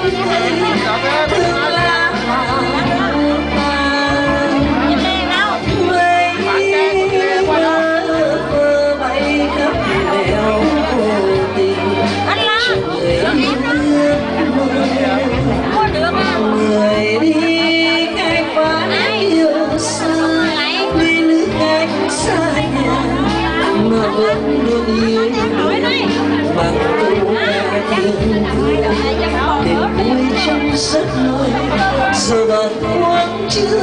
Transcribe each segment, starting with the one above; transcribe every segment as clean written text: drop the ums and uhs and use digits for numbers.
vẫn luôn yêu bằng câu ca tiếng đêm vui trong giấc mơ giờ bàng hoàng chưa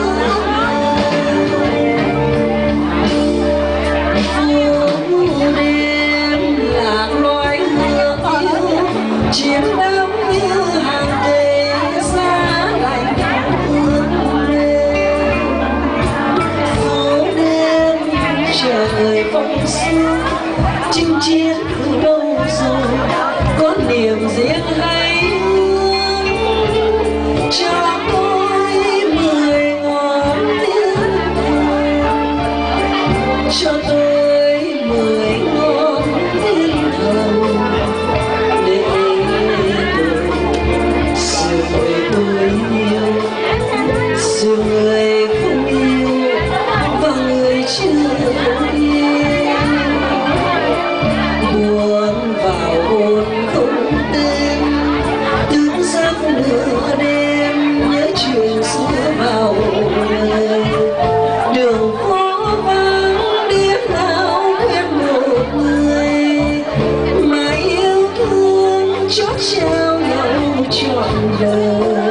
đêm lạc loài hương yêu chiếm đắm như hàng cây giá lạnh chờ người phong sương chinh chiến từ đâu rồi có niềm riêng hay cho tôi 10 ngón tiếng cho tôi 10 ngón tiếng thầm để sự người tôi yêu sự người không yêu và người chưa buồn vào hồn không tên đứng giấc nửa đêm nhớ chuyện xưa vào đời đường phố vắng biết nào quen một người mà yêu thương chót trao nhau trọn đời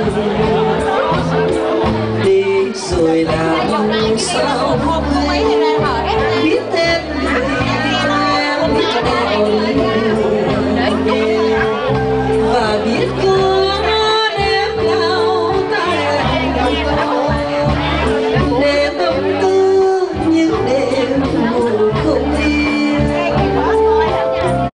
đi rồi làm sao biết tên người em biết nào